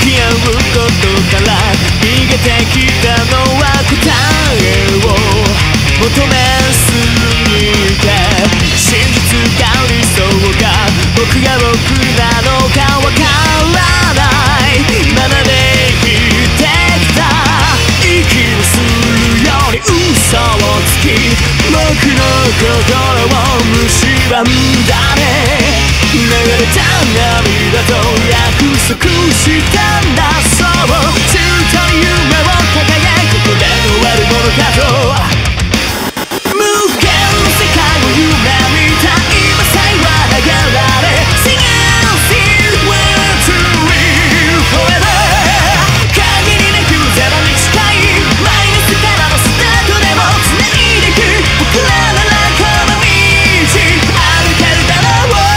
合うことから逃げてきたのは答えを求めすぎて、真実が理想が僕が僕なのかわからないままで生きてきた。息をするように嘘をつき僕の心を蝕んだね。流れた涙と約束したんだ。そうずっと夢を輝くこれの悪者かと。無限の世界を夢見た今さえは流られ Sing out, feel where to live forever 限りなくゼロに近いマイナスからのスタートでも繋いでく僕らならこの道歩けるだろう。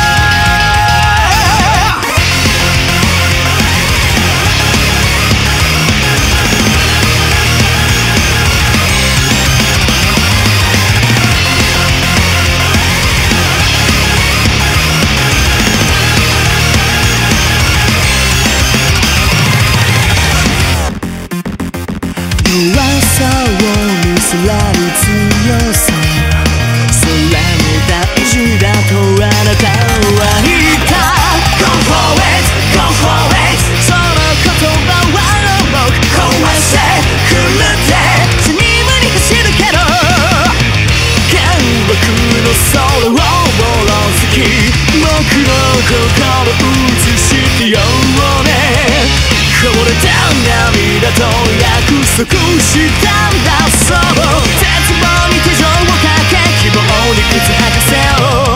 弱さを見せられる強さ、それも大事だとあなたは言った。 Go for it, go for it その言葉は重く壊してくるって死に無に走るけど剣幕の空をボロつき僕の心映してよね。こぼれた涙と約束したんだ。そう絶望に手錠をかけ希望に靴履かせよう。